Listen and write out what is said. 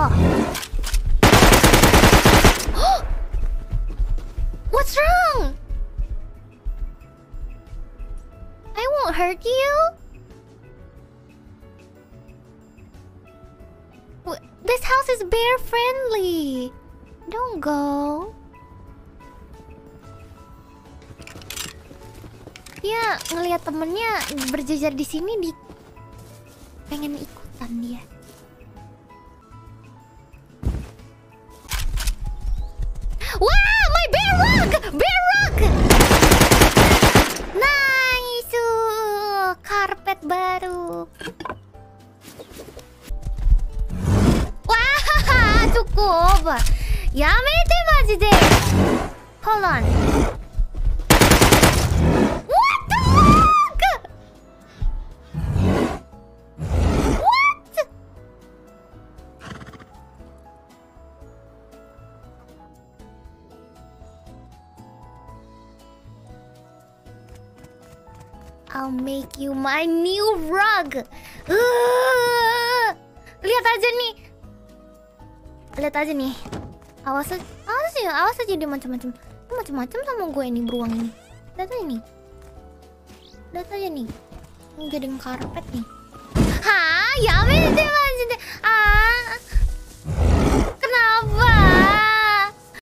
What's wrong? I won't hurt you. This house is bear friendly. Don't go. Dia ngelihat temennya berjejer di sini, pengen ikutan dia. Wah, my bear rock! Bear rock! Nice! Karpet baru. Wah, cukup. Yamete majide. Hold on. What the fuck? What? I'll make you my new rug. Lihat aja nih. Lihat aja nih. Awas aja dia macam-macam. Macam-macam sama gue ini beruang ini. Lihat aja nih. Lihat aja nih. Ini jadi karpet nih. Hah? Ya, maksudnya.